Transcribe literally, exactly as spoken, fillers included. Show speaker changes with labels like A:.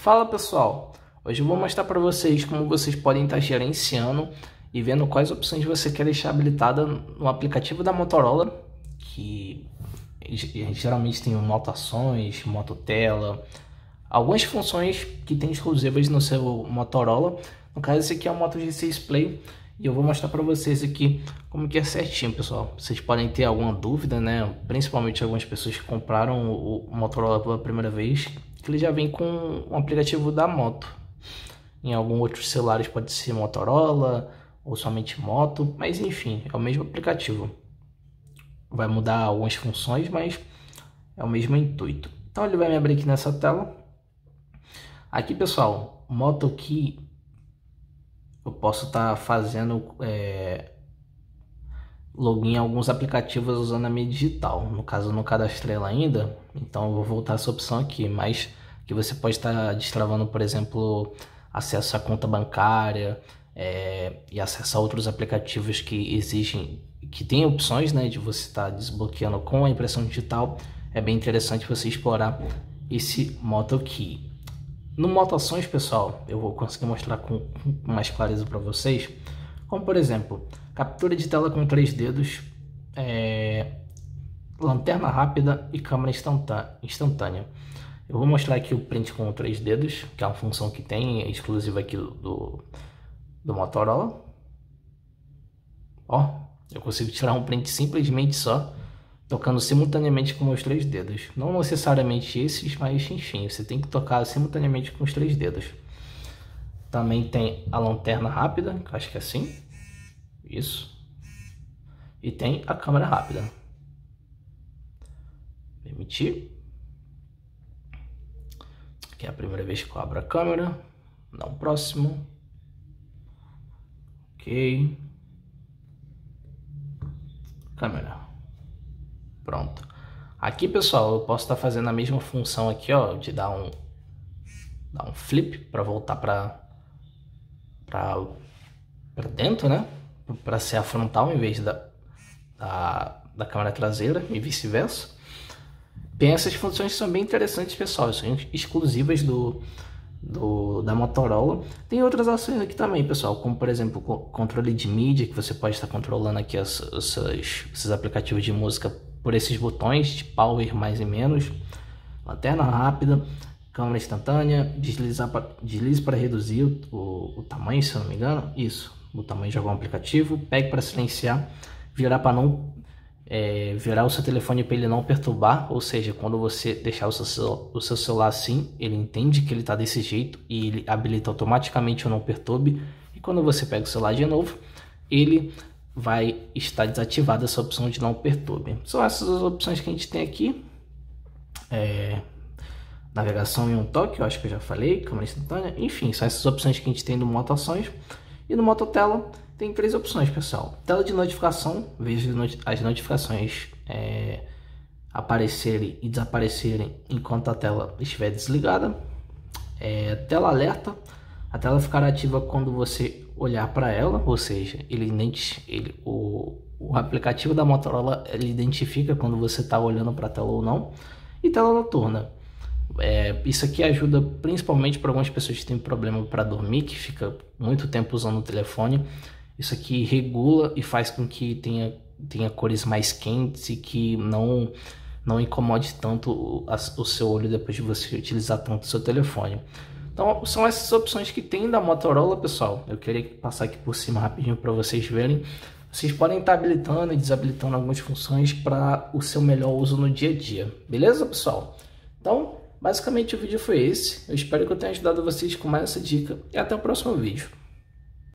A: Fala pessoal, hoje eu vou mostrar para vocês como vocês podem estar gerenciando e vendo quais opções você quer deixar habilitada no aplicativo da Motorola, que geralmente tem anotações, mototela, algumas funções que tem exclusivas no seu Motorola. No caso, esse aqui é o Moto G seis Play e eu vou mostrar para vocês aqui como que é certinho, pessoal. Vocês podem ter alguma dúvida, né? Principalmente algumas pessoas que compraram o Motorola pela primeira vez, que ele já vem com um aplicativo da Moto. Em alguns outros celulares pode ser Motorola ou somente Moto, mas enfim, é o mesmo aplicativo. Vai mudar algumas funções, mas é o mesmo intuito. Então ele vai me abrir aqui nessa tela. Aqui, pessoal, Moto Key, eu posso estar tá fazendo é, login em alguns aplicativos usando a minha digital. No caso, eu não cadastrei ela ainda, então eu vou voltar essa opção aqui, mas que você pode estar tá destravando, por exemplo, acesso à conta bancária é, e acesso a outros aplicativos que exigem, que tem opções, né, de você estar tá desbloqueando com a impressão digital. É bem interessante você explorar esse Moto Key. No Moto Ações, pessoal, eu vou conseguir mostrar com mais clareza para vocês, como por exemplo, captura de tela com três dedos, é, lanterna rápida e câmera instantânea. Eu vou mostrar aqui o print com três dedos, que é uma função que tem, é exclusiva aqui do, do Motorola. Ó, eu consigo tirar um print simplesmente só, tocando simultaneamente com os três dedos. Não necessariamente esses, mas enfim, você tem que tocar simultaneamente com os três dedos. Também tem a lanterna rápida, que eu acho que é assim. Isso. E tem a câmera rápida. Permitir. Aqui é a primeira vez que eu abro a câmera. Dá um próximo. Ok. Câmera. Pronto. Aqui, pessoal, eu posso estar fazendo a mesma função aqui, ó, de dar um, dar um flip para voltar para para para dentro, né? Para ser a frontal em vez da, da, da câmera traseira e vice-versa. Tem essas funções que são bem interessantes, pessoal, são exclusivas do, do, da Motorola. Tem outras ações aqui também, pessoal, como por exemplo o controle de mídia, que você pode estar controlando aqui as, os seus, esses aplicativos de música por esses botões de power mais e menos. Lanterna rápida, câmera instantânea, deslizar pra, deslize para reduzir o, o tamanho, se eu não me engano, isso, o tamanho de algum aplicativo, pegue para silenciar, virar para não é, virar o seu telefone para ele não perturbar, ou seja, quando você deixar o seu, o seu celular assim, ele entende que ele está desse jeito e ele habilita automaticamente o não perturbe, e quando você pega o celular de novo, ele vai estar desativada essa opção de não perturbe. São essas as opções que a gente tem aqui. É, navegação em um toque, eu acho que eu já falei, câmera instantânea, enfim, são essas opções que a gente tem no Moto Ações. E no Moto Tela tem três opções, pessoal. Tela de notificação, veja as notificações é, aparecerem e desaparecerem enquanto a tela estiver desligada. É, tela alerta, a tela ficará ativa quando você olhar para ela, ou seja, ele, ele, o, o aplicativo da Motorola ele identifica quando você está olhando para a tela ou não. E tela noturna, é, isso aqui ajuda principalmente para algumas pessoas que têm problema para dormir, que fica muito tempo usando o telefone. Isso aqui regula e faz com que tenha, tenha cores mais quentes e que não, não incomode tanto o, a, o seu olho depois de você utilizar tanto o seu telefone. Então são essas opções que tem da Motorola, pessoal. Eu queria passar aqui por cima rapidinho para vocês verem. Vocês podem estar habilitando e desabilitando algumas funções para o seu melhor uso no dia a dia. Beleza, pessoal? Então, basicamente o vídeo foi esse. Eu espero que eu tenha ajudado vocês com mais essa dica. E até o próximo vídeo.